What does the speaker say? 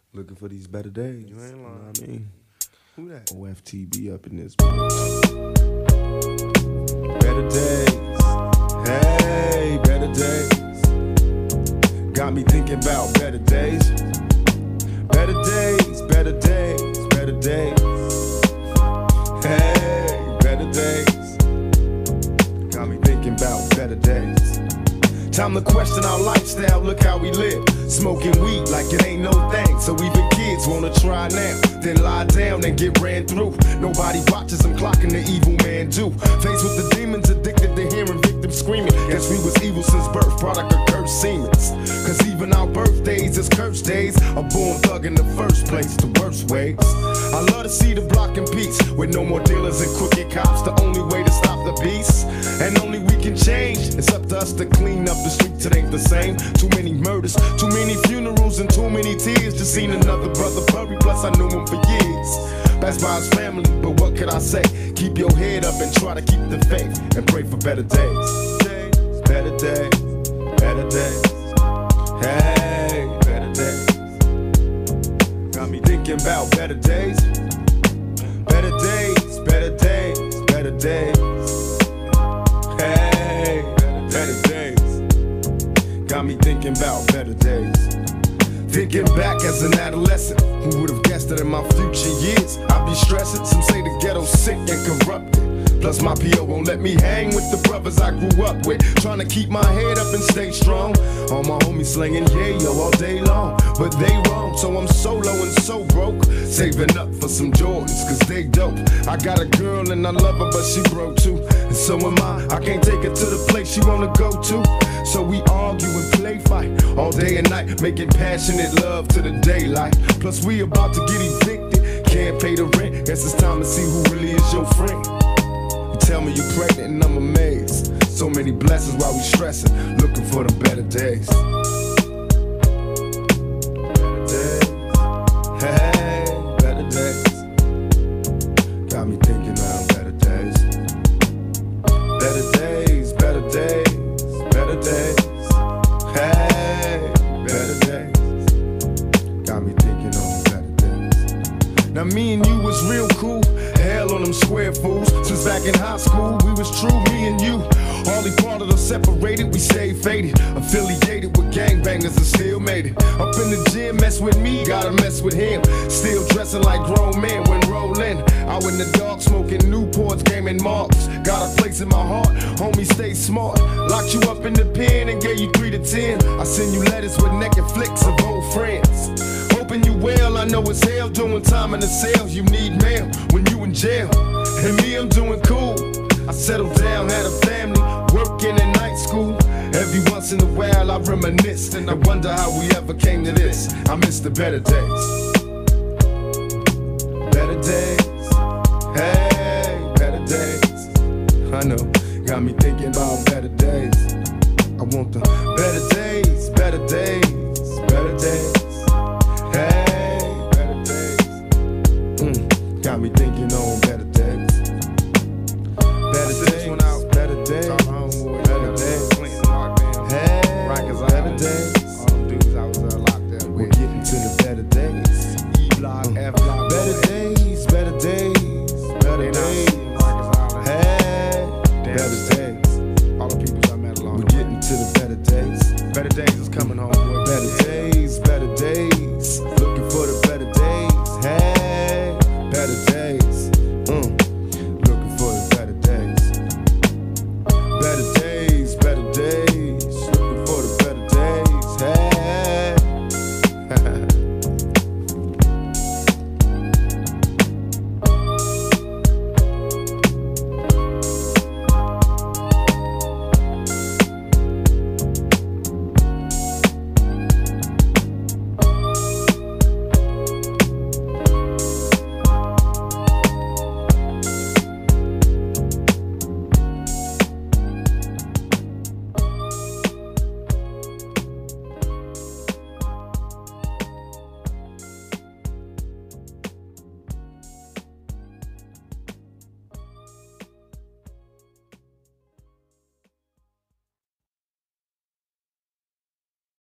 Looking for these better days. You ain't lying. You know what I mean? Who that? OFTB up in this bitch. Better days. Hey, better days. Got me thinking about better days. Better days, better days, better days. Hey, better days. Got me thinking about better days. Time to question our lifestyle, look how we live. Smoking weed like it ain't no thing. So even kids wanna try now, then lie down and get ran through. Nobody watches them clocking the evil man do. Faced with the demons, addicted to hearing victims screaming. Guess we was evil since birth, product of cursed Siemens. Cause even our birthdays is cursed days. A born thug in the first place, the worst ways. I love to see the block in peace, with no more dealers and crooked cops. The only way to stop the beast, and only we can change. It's up to us to clean up the streets, it ain't the same. Too many murders, too many funerals, and too many tears. Just seen another brother bury, plus I knew him for years. Passed by his family, but what could I say? Keep your head up and try to keep the faith, and pray for better days. Better days, better days. Hey, better days. Got me thinking about better days. Better days, better days, better days. Hey, better days. Got me thinking about better days. Thinking back as an adolescent, who would have guessed that in my future years I'd be stressing? Some say the ghetto's sick and corrupted. Plus my P.O. won't let me hang with the brothers I grew up with. Trying to keep my head up and stay strong. All my homies slinging yayo all day long, but they wrong, so I'm solo and so broke. Saving up for some Jordans, cause they dope. I got a girl and I love her, but she broke too. And so am I can't take her to the place she wanna go to. So we argue and play fight all day and night, making passionate love to the daylight. Plus we about to get evicted, can't pay the rent. Guess it's time to see who really is your friend. Tell me you pregnant and I'm amazed. So many blessings while we stressing, looking for the better days. Better days, hey, better days. Got me thinking about better days. Better days, better days, better days. Hey, better days. Got me thinking on better days. Now me and you was real cool. Hell on them square fools. Since back in high school, we was true, me and you. Hardly part of us separated, we stayed faded. Affiliated with gangbangers and still made it. Up in the gym, mess with me, gotta mess with him. Still dressing like grown men when rolling. Out in the dark, smoking Newports, gaming marks. Got a place in my heart, homie, stay smart. Locked you up in the pen and gave you 3 to 10. I send you letters with naked flicks of old friends. Hoping you well, I know it's hell doing time in the cells. You need mail when you in jail. And me, I'm doing cool. I settled down, had a family, working in night school. Every once in a while I reminisce, and I wonder how we ever came to this. I miss the better days. Better days, hey, better days. I know, got me thinking about better days. I want the better days, better days, better days.